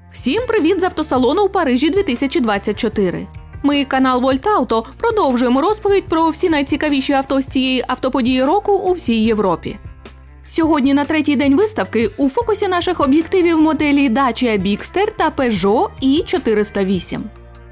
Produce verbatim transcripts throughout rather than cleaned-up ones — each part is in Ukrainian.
Всім привіт з автосалону у Парижі дві тисячі двадцять чотири. Ми, канал Volt Auto, продовжуємо розповідь про всі найцікавіші авто з цієї автоподії року у всій Європі. Сьогодні на третій день виставки у фокусі наших об'єктивів моделі Dacia Bigster та Peugeot і чотириста вісім.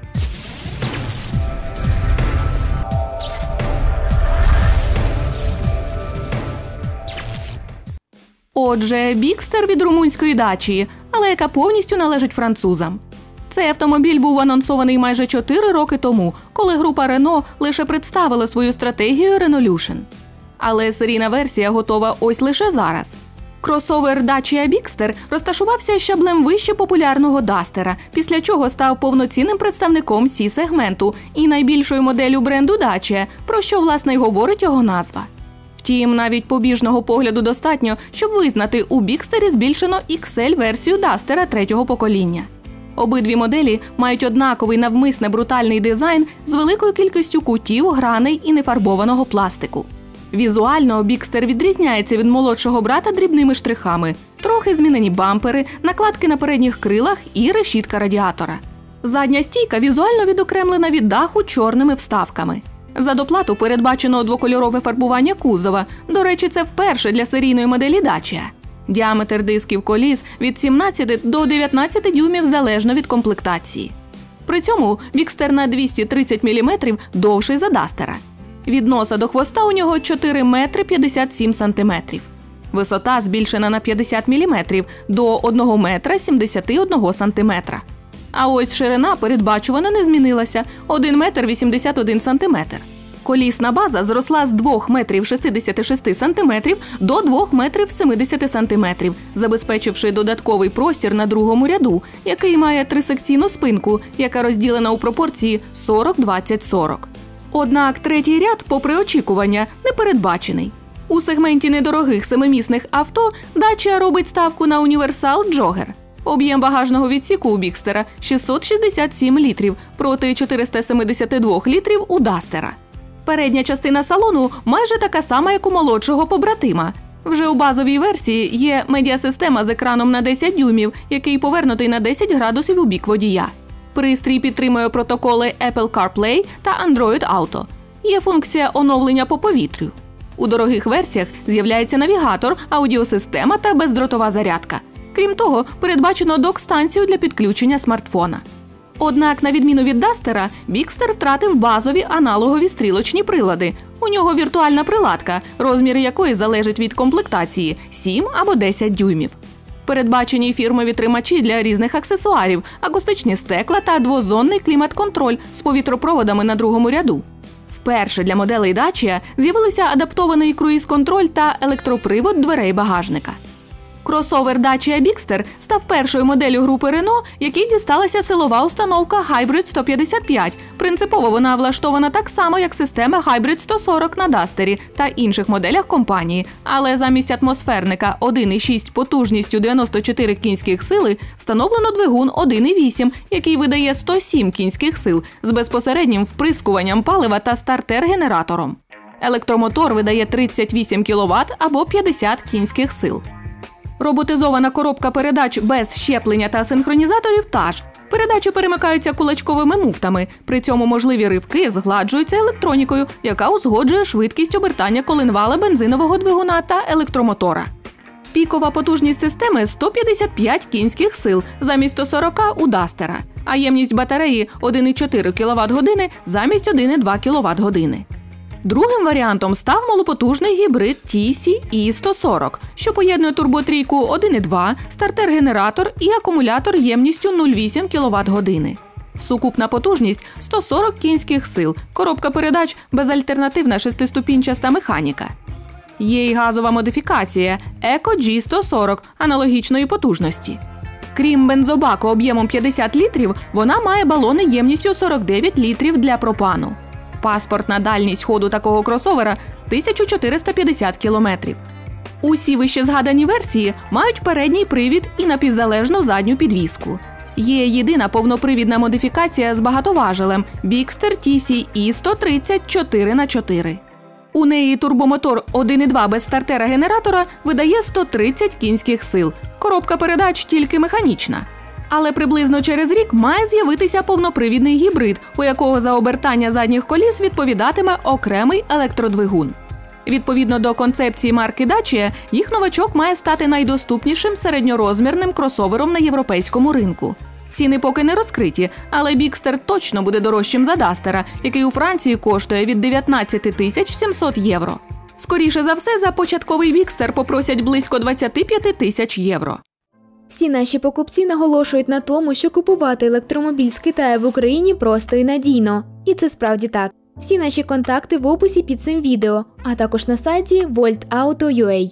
Отже, Bigster від румунської Dacia, але яка повністю належить французам. Цей автомобіль був анонсований майже чотири роки тому, коли група Renault лише представила свою стратегію Renaulution. Але серійна версія готова ось лише зараз. Кросовер Dacia Bigster розташувався щаблем вище популярного Duster, після чого став повноцінним представником Сі-сегменту і найбільшою моделлю бренду Dacia, про що, власне, й говорить його назва. Втім, навіть побіжного погляду достатньо, щоб визнати, у Бікстері збільшено ікс ель-версію Дастера третього покоління. Обидві моделі мають однаковий навмисне брутальний дизайн з великою кількістю кутів, граней і нефарбованого пластику. Візуально Бікстер відрізняється від молодшого брата дрібними штрихами. Трохи змінені бампери, накладки на передніх крилах і решітка радіатора. Задня стійка візуально відокремлена від даху чорними вставками. За доплату передбачено двокольорове фарбування кузова. До речі, це вперше для серійної моделі Dacia. Діаметр дисків коліс від сімнадцяти до дев'ятнадцяти дюймів залежно від комплектації. При цьому Bigster на двісті тридцять міліметрів довший за Дастера. Від носа до хвоста у нього чотири метри п'ятдесят сім сантиметрів. Висота збільшена на п'ятдесят міліметрів до одного метра сімдесят один сантиметра. А ось ширина передбачувано не змінилася – один метр вісімдесят один сантиметр. Колісна база зросла з двох метрів шістдесят шість сантиметрів до двох метрів сімдесят сантиметрів, забезпечивши додатковий простір на другому ряду, який має трисекційну спинку, яка розділена у пропорції сорок двадцять сорок. Однак третій ряд, попри очікування, не передбачений. У сегменті недорогих семимісних авто Dacia робить ставку на універсал Jogger. Об'єм багажного відсіку у Бікстера – шістсот шістдесят сім літрів проти чотириста сімдесят два літрів у Дастера. Передня частина салону майже така сама, як у молодшого побратима. Вже у базовій версії є медіасистема з екраном на десять дюймів, який повернутий на десять градусів у бік водія. Пристрій підтримує протоколи Apple CarPlay та Android Auto. Є функція оновлення по повітрю. У дорогих версіях з'являється навігатор, аудіосистема та бездротова зарядка. Крім того, передбачено док-станцію для підключення смартфона. Однак, на відміну від Дастера, Бікстер втратив базові аналогові стрілочні прилади. У нього віртуальна приладка, розмір якої залежить від комплектації – сім або десять дюймів. Передбачені фірмові тримачі для різних аксесуарів, акустичні стекла та двозонний клімат-контроль з повітропроводами на другому ряду. Вперше для моделей Dacia з'явилися адаптований круїз-контроль та електропривод дверей багажника. Кросовер Dacia Bigster став першою моделлю групи Renault, якій дісталася силова установка Hybrid сто п'ятдесят п'ять. Принципово вона влаштована так само, як система Hybrid сто сорок на Дастері та інших моделях компанії. Але замість атмосферника один і шість потужністю дев'яносто чотири кінських сили встановлено двигун один і вісім, який видає сто сім кінських сил з безпосереднім вприскуванням палива та стартер-генератором. Електромотор видає тридцять вісім кіловат або п'ятдесят кінських сил. Роботизована коробка передач без щеплення та синхронізаторів та ж. Передачі перемикаються кулачковими муфтами, при цьому можливі ривки згладжуються електронікою, яка узгоджує швидкість обертання коленвала бензинового двигуна та електромотора. Пікова потужність системи – сто п'ятдесят п'ять кінських сил замість сто сорок у Дастера, а ємність батареї – один і чотири кіловат-години замість один і два кіловат-години. Другим варіантом став малопотужний гібрид Ті Сі І сто сорок, що поєднує турботрійку один і два, стартер-генератор і акумулятор ємністю нуль цілих вісім кіловат-години. Сукупна потужність – сто сорок кінських сил, коробка передач – безальтернативна шестиступінчаста механіка. Є й газова модифікація Еко Джі сто сорок аналогічної потужності. Крім бензобаку об'ємом п'ятдесят літрів, вона має балони ємністю сорок дев'ять літрів для пропану. Паспортна дальність ходу такого кросовера – тисяча чотириста п'ятдесят кілометрів. Усі вище згадані версії мають передній привід і напівзалежну задню підвіску. Є єдина повнопривідна модифікація з багатоважелем – Bigster Ті Сі І сто тридцять чотири на чотири. У неї турбомотор один і два без стартера-генератора видає сто тридцять кінських сил. Коробка передач тільки механічна. Але приблизно через рік має з'явитися повнопривідний гібрид, у якого за обертання задніх коліс відповідатиме окремий електродвигун. Відповідно до концепції марки Dacia, їх новачок має стати найдоступнішим середньорозмірним кросовером на європейському ринку. Ціни поки не розкриті, але Бікстер точно буде дорожчим за Дастера, який у Франції коштує від дев'ятнадцять тисяч сімсот євро. Скоріше за все, за початковий Бікстер попросять близько двадцять п'ять тисяч євро. Всі наші покупці наголошують на тому, що купувати електромобіль з Китаю в Україні просто і надійно. І це справді так. Всі наші контакти в описі під цим відео, а також на сайті Volt Auto крапка ю а.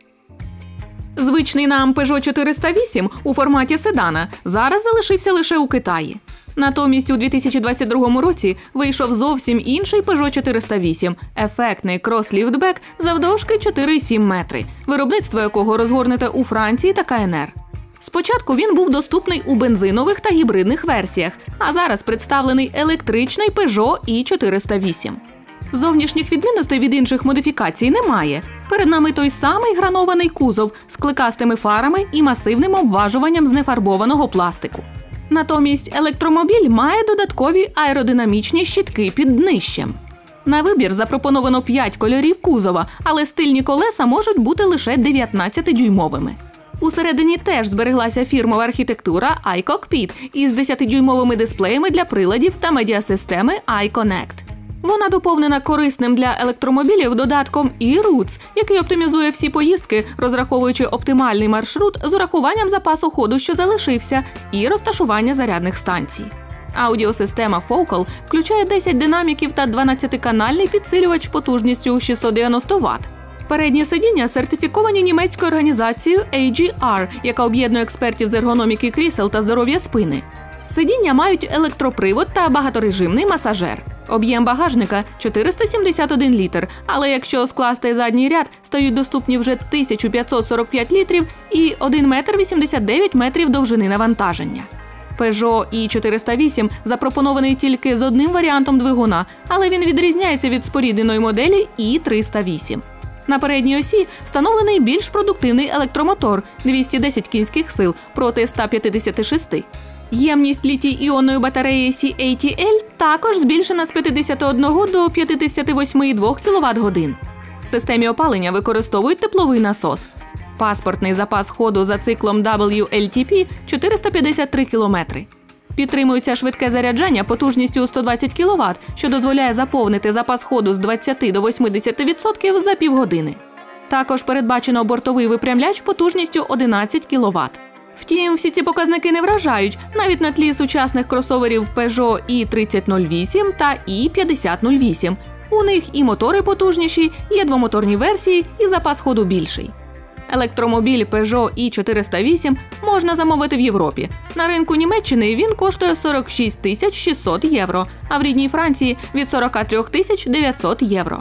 Звичний нам Peugeot чотириста вісім у форматі седана зараз залишився лише у Китаї. Натомість у дві тисячі двадцять другому році вийшов зовсім інший Peugeot чотириста вісім – ефектний крос-ліфтбек завдовжки чотири цілих сім метри, виробництво якого розгорнуте у Франції та ка ен ер. Спочатку він був доступний у бензинових та гібридних версіях, а зараз представлений електричний Peugeot і чотириста вісім. Зовнішніх відмінностей від інших модифікацій немає. Перед нами той самий гранований кузов з кликастими фарами і масивним обважуванням з нефарбованого пластику. Натомість електромобіль має додаткові аеродинамічні щитки під днищем. На вибір запропоновано п'ять кольорів кузова, але стильні колеса можуть бути лише дев'ятнадцятидюймовими. Усередині теж збереглася фірмова архітектура iCockpit із десятидюймовими дисплеями для приладів та медіасистеми iConnect. Вона доповнена корисним для електромобілів додатком e-Routes, який оптимізує всі поїздки, розраховуючи оптимальний маршрут з урахуванням запасу ходу, що залишився, і розташування зарядних станцій. Аудіосистема Focal включає десять динаміків та дванадцятиканальний підсилювач потужністю у шістсот дев'яносто ватт. Передні сидіння сертифіковані німецькою організацією ей джі ар, яка об'єднує експертів з ергономіки крісел та здоров'я спини. Сидіння мають електропривод та багаторежимний масажер. Об'єм багажника – чотириста сімдесят один літр, але якщо скласти задній ряд, стають доступні вже тисяча п'ятсот сорок п'ять літрів і один метр вісімдесят дев'ять метрів довжини навантаження. Peugeot і чотириста вісім запропонований тільки з одним варіантом двигуна, але він відрізняється від спорідненої моделі і триста вісім. На передній осі встановлений більш продуктивний електромотор – двісті десять кінських сил проти ста п'ятдесят шість. Ємність літій-іонної батареї сі ей ті ель також збільшена з п'ятдесят один до п'ятдесят вісім цілих двох кіловат-годин. В системі опалення використовують тепловий насос. Паспортний запас ходу за циклом дабл ю ел ті пі – чотириста п'ятдесят три кілометри. Підтримується швидке заряджання потужністю у сто двадцять кіловат, що дозволяє заповнити запас ходу з двадцяти до восьмидесяти відсотків за півгодини. Також передбачено бортовий випрямляч потужністю одинадцять кіловат. Втім, всі ці показники не вражають, навіть на тлі сучасних кросоверів Peugeot і тридцять нуль вісім та і п'ятдесят нуль вісім. У них і мотори потужніші, є двомоторні версії, і запас ходу більший. Електромобіль Peugeot і чотириста вісім можна замовити в Європі. На ринку Німеччини він коштує сорок шість тисяч шістсот євро, а в рідній Франції – від сорок три тисячі дев'ятсот євро.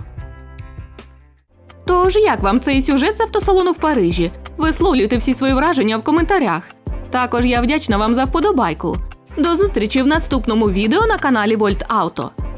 Тож, як вам цей сюжет з автосалону в Парижі? Висловлюйте всі свої враження в коментарях. Також я вдячна вам за вподобайку. До зустрічі в наступному відео на каналі Volt Auto.